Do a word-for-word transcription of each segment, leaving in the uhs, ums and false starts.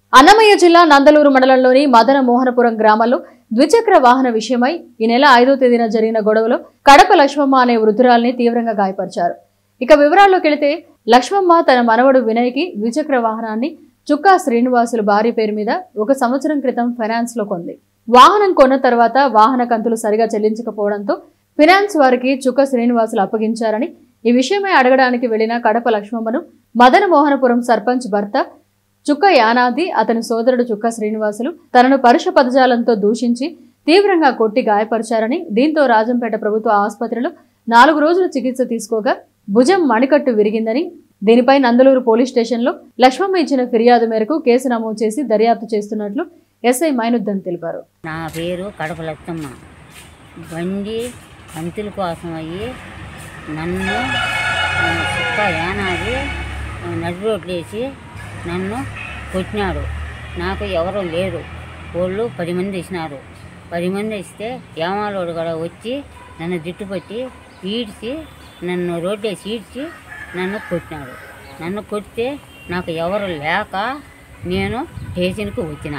అన్నమయ్య జిల్లా నందలూరు మండలంలోని మదన మోహనపురం గ్రామంలో ద్విచక్ర వాహన విషయమై ఈ నెల ఐదో తేదీన జరిగిన గొడవలో కడప లక్ష్మమ్మ అనే వృద్ధురాల్ని తీవ్రంగా గాయపరిచారు. ఇక వివరాల్లోకి వెళితే లక్ష్మమ్మ తన మనవడు వినయ్కి ద్విచక్ర వాహనాన్ని చుక్కా శ్రీనివాసులు భార్య పేరు మీద ఒక సంవత్సరం క్రితం ఫైనాన్స్ లో కొంది. వాహనం కొన్న తర్వాత వాహన కంతులు సరిగా చెల్లించకపోవడంతో ఫైనాన్స్ వారికి చుక్క శ్రీనివాసులు అప్పగించారని ఈ విషయమై అడగడానికి వెళ్లిన కడప లక్ష్మమ్మను మదన మోహనపురం సర్పంచ్ భర్త చుక్క యానాది అతని సోదరుడు చుక్క శ్రీనివాసులు తనను పరుష పదజాలంతో దూషించి తీవ్రంగా కొట్టి గాయపరిచారని, దీంతో రాజంపేట ప్రభుత్వ ఆసుపత్రిలో నాలుగు రోజులు చికిత్స తీసుకోగా భుజం మణికట్టు విరిగిందని, దీనిపై నందలూరు పోలీస్ స్టేషన్లో లక్ష్మమ్మ ఇచ్చిన ఫిర్యాదు మేరకు కేసు నమోదు చేసి దర్యాప్తు చేస్తున్నట్లు ఎస్ఐ మైనుద్దన్ తెలిపారు. నా పేరు కడప లక్ష్మమ్మ. బండి కంతుల కోసం అయ్యి నన్ను చుక్క యానాది నడి రోడ్లు వేసి నన్ను కొట్టినాడు. నాకు ఎవరు లేరు, వాళ్ళు పది మంది ఇచ్చినారు. పది మంది ఇస్తే యామాలోడు కూడా వచ్చి నన్ను దిట్టుపట్టి ఈడ్చి నన్ను రోడ్డు వేసి ఈడ్చి నన్ను కొట్టినాడు. నన్ను కొడితే నాకు ఎవరు లేక నేను స్టేషన్కి వచ్చిన.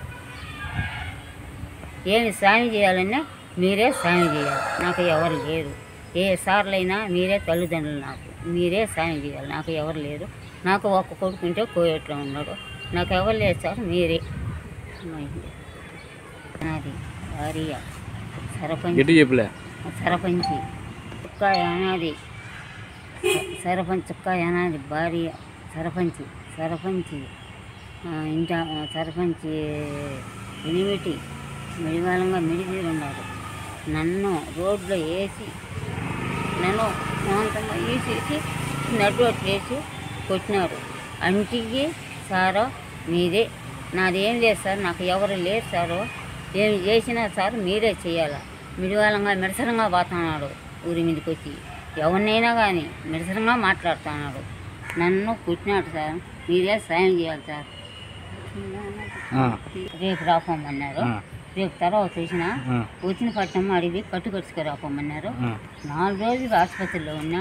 ఏమి సాయం చేయాలన్నా మీరే సాయం చేయాలి, నాకు ఎవరు లేరు. ఏ సార్లైనా మీరే తల్లిదండ్రులు, నాకు మీరే సాయం చేయాలి, నాకు ఎవరు లేరు. నాకు ఒక్క కొడుకుంటే కోయట్లో ఉన్నాడు, నాకు ఎవరు లేదు సార్, మీరే. నాది భార్య సర్పంచ్ సర్పంచి చుక్క యానాది సర్పంచ్ చుక్క యానాది భార్య సర్పంచి సర్పంచి ఇంకా సర్పంచి ఎనిమిటి మెడివాలంగా మిడిదీరు ఉన్నాడు. నన్ను రోడ్లో వేసి నన్ను శాంతంగా వేసేసి నడ్డు వేసి కొట్టినాడు. అంటికి సారో మీరే, నాదేం లేదు సార్, నాకు ఎవరు లేరు సారు, ఏమి చేసినా సార్ మీరే చేయాలా. మిడివాలంగా మిడసరంగా పోతున్నాడు, ఊరి మీదకి వచ్చి ఎవరినైనా కానీ మిడసరంగా మాట్లాడుతున్నాడు. నన్ను కొట్టినాడు సార్, మీరే సాయం చేయాలి సార్. రేపు రాపోమన్నారు. రేపు తర్వాత వచ్చిన వచ్చిన పట్టణం అడిగి కట్టు కట్టుకు రాపోమన్నారు. నాలుగు రోజులు ఆసుపత్రిలో ఉన్నా.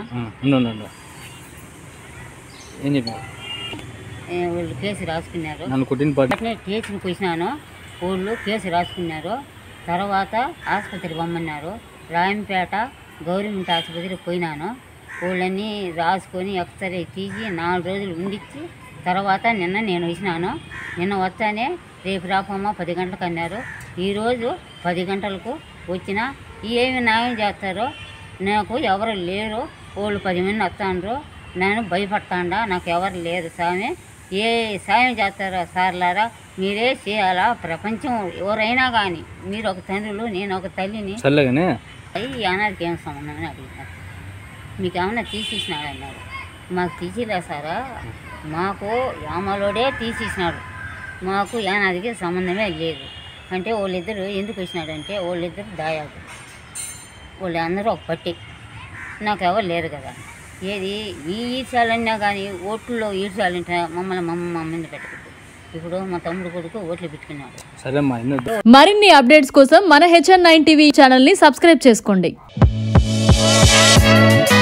వాళ్ళు కేసు రాసుకున్నారు. కేసుని పోసినాను, వాళ్ళు కేసు రాసుకున్నారు. తర్వాత ఆసుపత్రికి పొమ్మన్నారు. రాయంపేట గవర్నమెంట్ ఆసుపత్రికి పోయినాను. వాళ్ళని రాసుకొని ఎక్స్రే తీసి నాలుగు రోజులు ఉండిచ్చి తర్వాత నిన్న నేను వచ్చినాను. నిన్న వస్తానే రేపు రాపమ్మ పది గంటలకు అన్నారు. ఈరోజు పది గంటలకు వచ్చిన. ఏమి న్యాయం చేస్తారో, నాకు ఎవరు లేరు, వాళ్ళు పది మంది వస్తాండ్రు, నేను భయపడతాండా, నాకు ఎవరు లేరు స్వామి, ఏ సాయం చేస్తారో సార్లారా మీరే చేయాలా. ప్రపంచం ఎవరైనా కానీ మీరు ఒక తండ్రులు, నేను ఒక తల్లిని. అయ్యి అనాదికి ఏం సంబంధం అని అడుగుతాను. మీకు ఏమన్నా తీసేసినాడు అన్నారు. మాకు తీసిలే సారా, మాకు యామలోడే తీసేసినాడు, మాకు యానాదికి సంబంధమే లేదు అంటే. వాళ్ళిద్దరు ఎందుకు వచ్చినాడంటే వాళ్ళిద్దరు దాయాదు, వాళ్ళు అందరూ ఒక పట్టి, నాకు ఎవరు లేరు కదా. ఏది ఈ ఈడ్చాలన్నా కానీ ఓట్లలో ఈడ్చాలంటే మమ్మల్ని మమ్మ మమ్మల్ని పెట్టకూడదు. ఇప్పుడు మా తమ్ముడు కొడుకు ఓట్లు పెట్టుకున్నాడు. మరిన్ని అప్డేట్స్ కోసం మన హెచ్ఎన్ నైన్ టీవీ ఛానల్ ని సబ్స్క్రైబ్ చేసుకోండి.